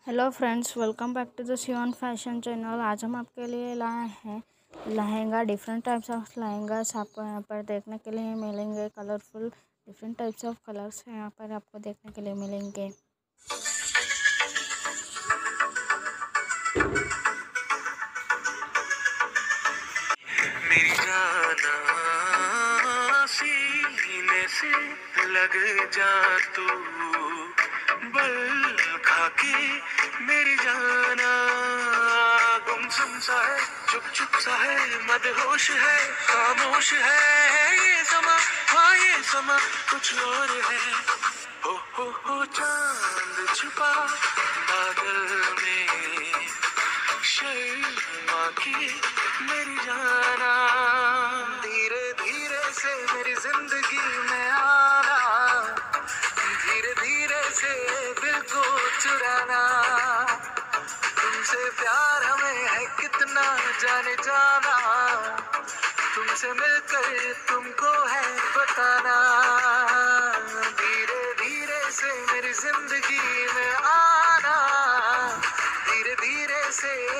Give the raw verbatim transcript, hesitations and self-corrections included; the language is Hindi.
Hello friends, welcome back to the Shivan fashion channel. आज हम आपके लिए लाए हैं lehenga. Different types of lehengas आपको यहाँ पर देखने के लिए मिलेंगे। Colourful different types of colours यहाँ पर आपको देखने के लिए मिलेंगे। मेरी जाना सीने से लग जा तू, बल खाके मेरी जाना। गुमसुम सा है, चुप चुप सा है, मदहोश है, खामोश है ये समा। हाँ ये समा कुछ और है। हो हो हो चांद छुपा बादल में, शर्मा के मेरी जाना। धीरे धीरे से मेरी जिंदगी में आना, धीरे धीरे से दिल को चुराना। तुमसे प्यार हमें है कितना जाने जाना, तुमसे मिलकर तुमको है बताना। धीरे धीरे से मेरी जिंदगी में आना, धीरे धीरे से